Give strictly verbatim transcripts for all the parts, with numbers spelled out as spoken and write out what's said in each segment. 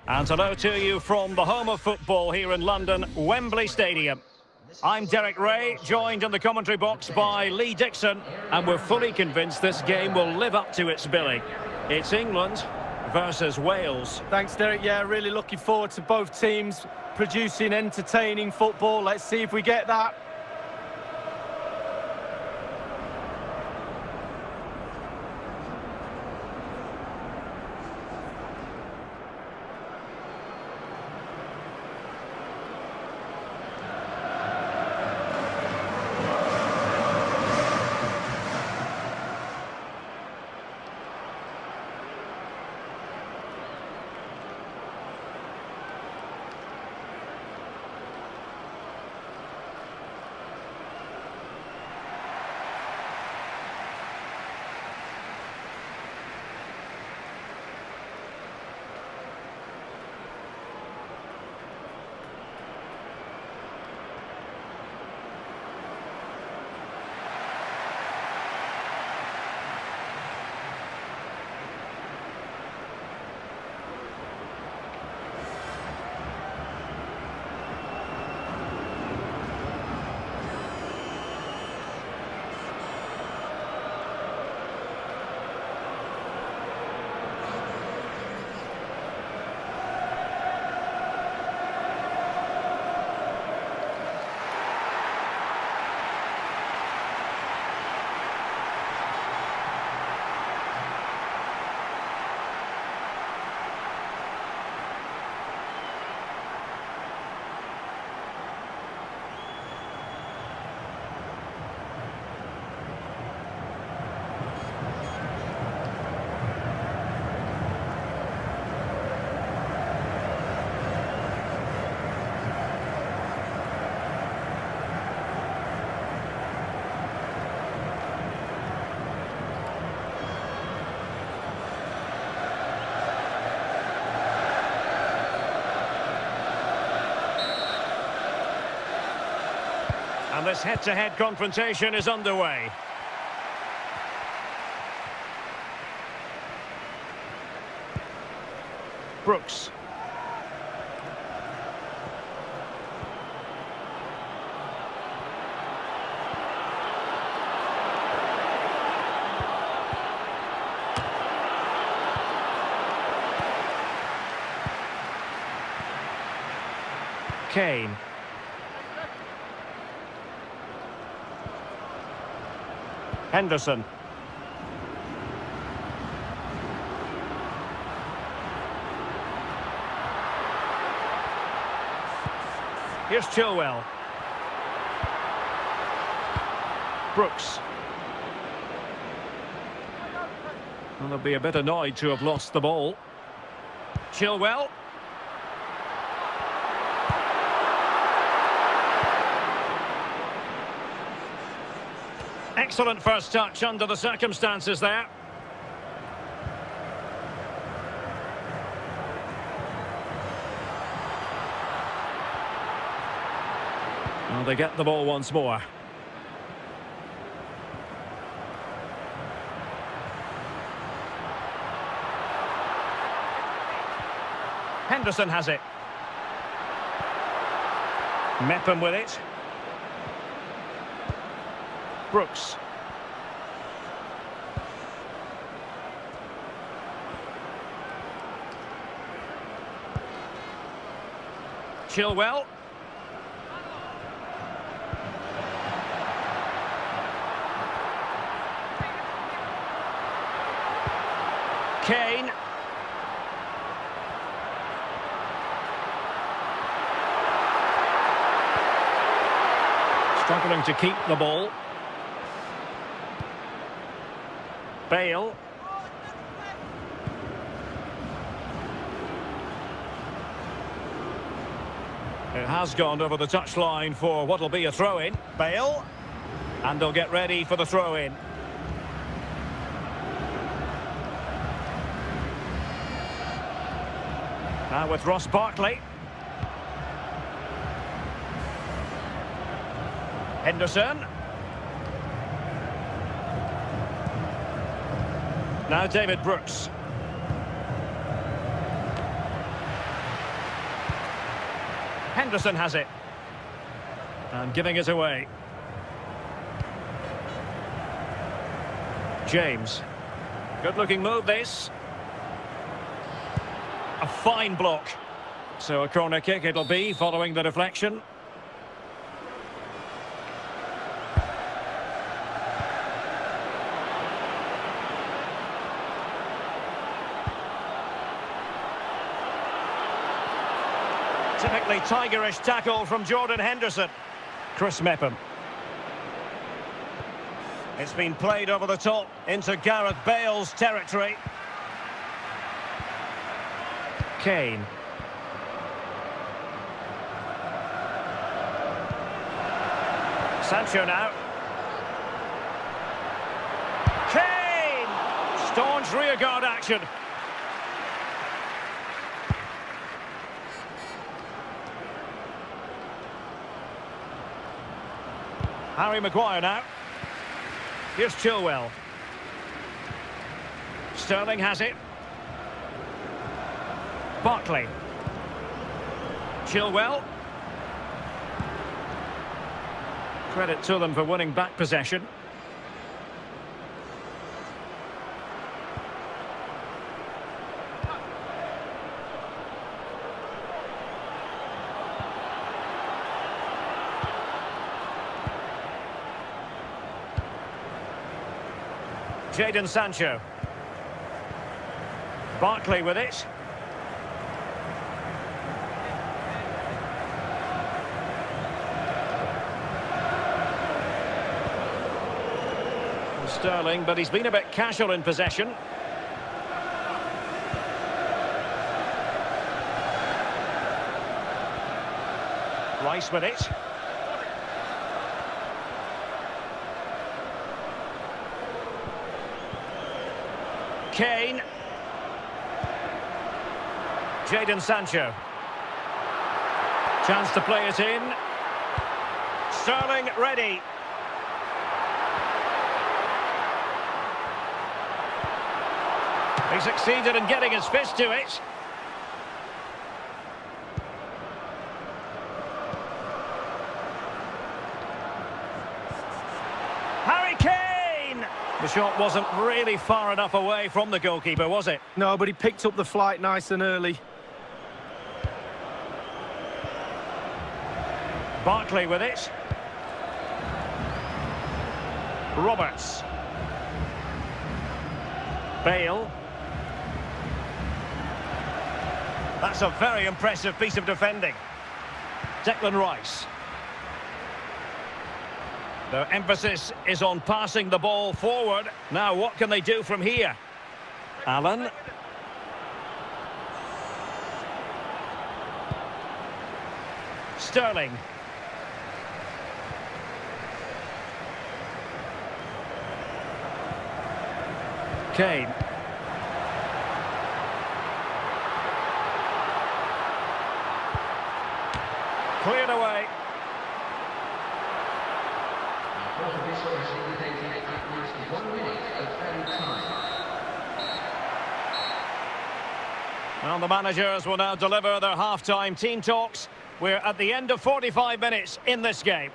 And hello to you from the home of football here in London, Wembley Stadium. I'm Derek Ray, joined in the commentary box by Lee Dixon, and we're fully convinced this game will live up to its billing. It's England versus Wales. Thanks, Derek. Yeah, really looking forward to both teams producing entertaining football. Let's see if we get that. And this head-to-head confrontation is underway. Brooks. Kane. Henderson. Here's Chilwell. Brooks. Well, they'll be a bit annoyed to have lost the ball. Chilwell. Excellent first touch under the circumstances there. Well, they get the ball once more. Henderson has it. Mepham with it. Brooks. Chilwell. Kane. Struggling to keep the ball. Bale. It has gone over the touchline for what will be a throw-in. Bale. And they'll get ready for the throw-in. Now with Ross Barkley. Henderson. Now David Brooks. Henderson has it. And giving it away. James. Good-looking move, this. A fine block. So a corner kick it'll be, following the deflection. Typically tigerish tackle from Jordan Henderson. Chris Mepham. It's been played over the top into Gareth Bale's territory. Kane. Sancho now. Kane! Staunch rearguard action. Harry Maguire now. Here's Chilwell. Sterling has it. Barkley. Chilwell. Credit to them for winning back possession. Jadon Sancho. Barkley with it. Sterling, but he's been a bit casual in possession. Rice with it. Kane. Jadon Sancho. Chance to play it in. Sterling ready. He succeeded in getting his fist to it. Harry Kane! The shot wasn't really far enough away from the goalkeeper, was it? No, but he picked up the flight nice and early. Barkley with it. Roberts. Bale. That's a very impressive piece of defending. Declan Rice. The emphasis is on passing the ball forward. Now, what can they do from here? Allen. Sterling. Kane. Cleared away. Well, the managers will now deliver their half-time team talks. We're at the end of forty-five minutes in this game.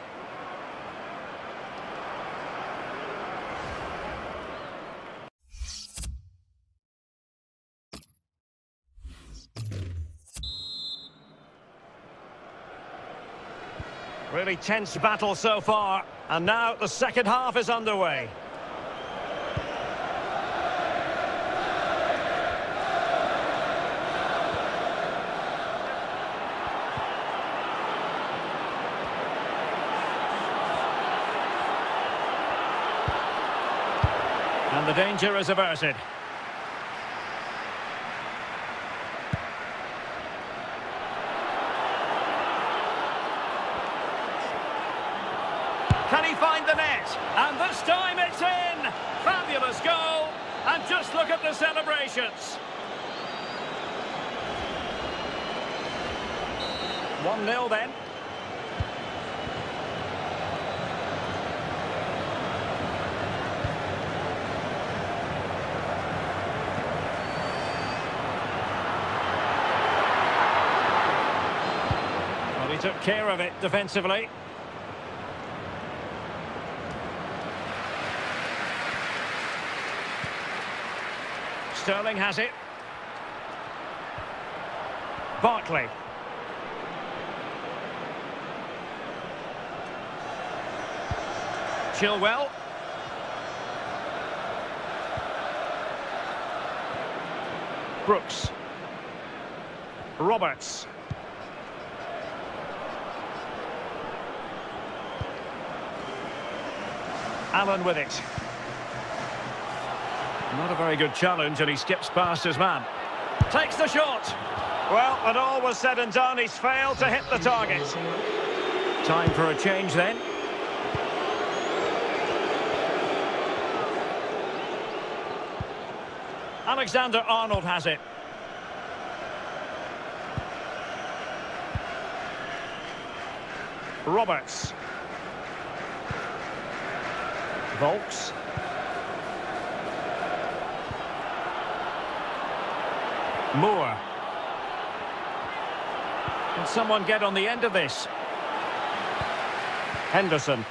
Really tense battle so far, and now the second half is underway. And the danger is averted. Can he find the net? And this time it's in! Fabulous goal! And just look at the celebrations. one nil then. took care of it defensively. Sterling has it. Barkley. Chilwell. Brooks. Roberts. Allen with it. Not a very good challenge, and he skips past his man. Takes the shot. Well, when all was said and done, he's failed to hit the target. Time for a change then. Alexander-Arnold has it. Roberts. Volks. Moore. Can someone get on the end of this? Henderson.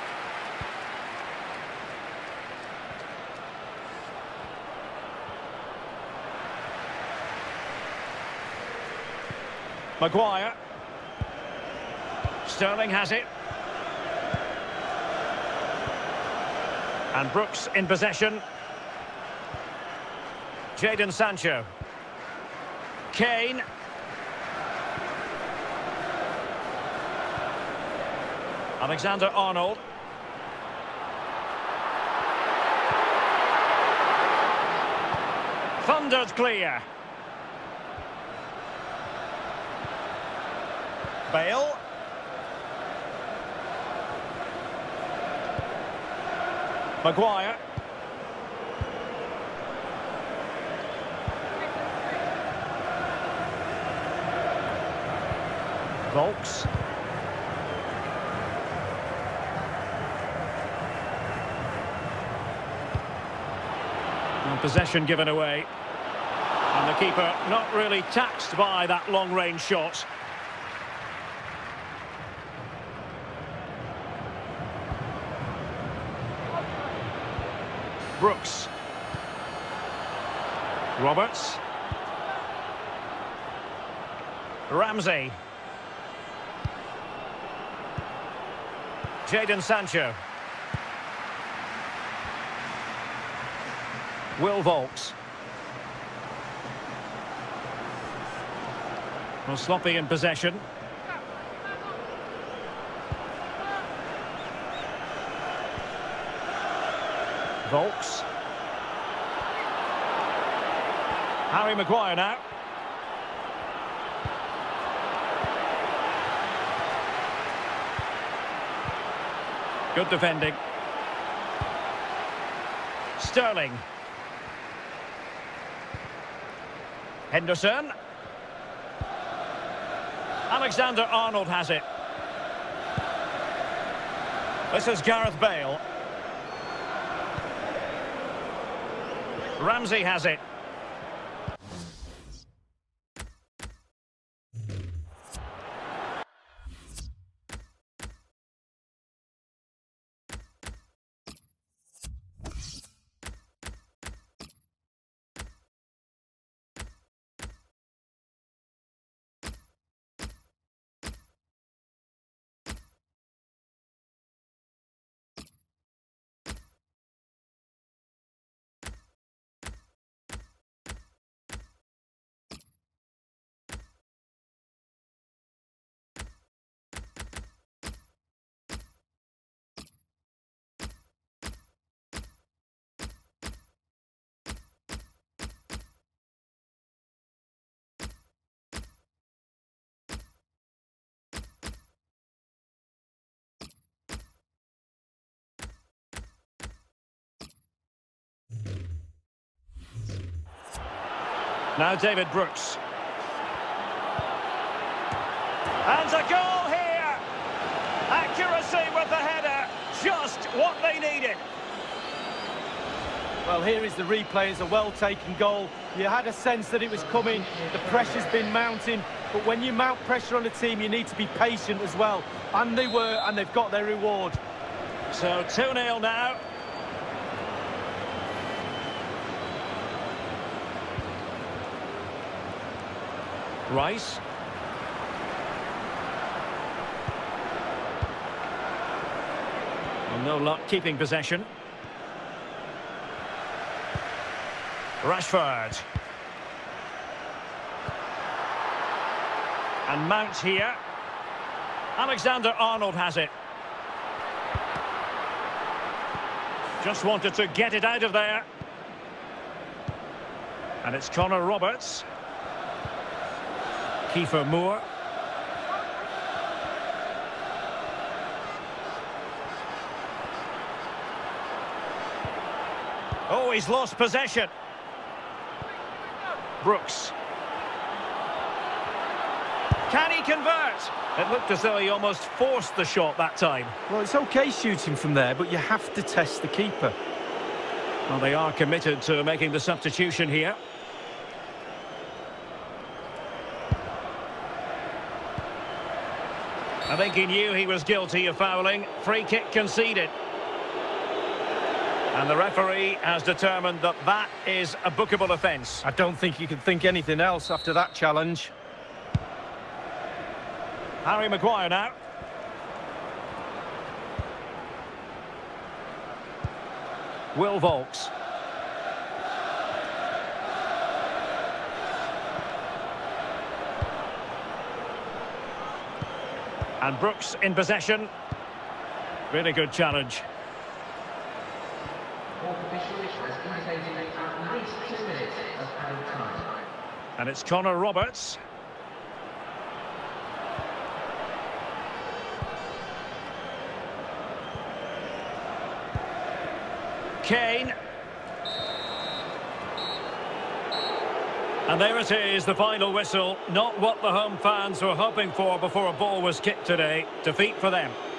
Maguire. Sterling has it. And Brooks in possession. Jadon Sancho. Kane. Alexander-Arnold. Thundered clear. Bale. Maguire. Volks. And possession given away. And the keeper not really taxed by that long-range shot. Brooks. Roberts. Ramsey. Jadon Sancho. Will Volks. Well, sloppy in possession. Volks. Harry Maguire now. Good defending. Sterling. Henderson. Alexander-Arnold has it. This is Gareth Bale. Ramsey has it. Now David Brooks. And a goal here! Accuracy with the header, just what they needed. Well, here is the replay. It's a well-taken goal. You had a sense that it was coming. The pressure's been mounting. But when you mount pressure on a team, you need to be patient as well. And they were, and they've got their reward. So two nil now. Rice. Well, no luck keeping possession. Rashford. And Mount here. Alexander-Arnold has it. Just wanted to get it out of there. And it's Connor Roberts. Kiefer Moore. Oh, he's lost possession. Brooks. Can he convert? It looked as though he almost forced the shot that time. Well, it's okay shooting from there, but you have to test the keeper. Well, they are committed to making the substitution here. I think he knew he was guilty of fouling. Free kick conceded. And the referee has determined that that is a bookable offence. I don't think you can think anything else after that challenge. Harry Maguire now. Will Vaulks. And Brooks in possession. Really good challenge. And it's Connor Roberts. Kane. And there it is, the final whistle. Not what the home fans were hoping for before a ball was kicked today. Defeat for them.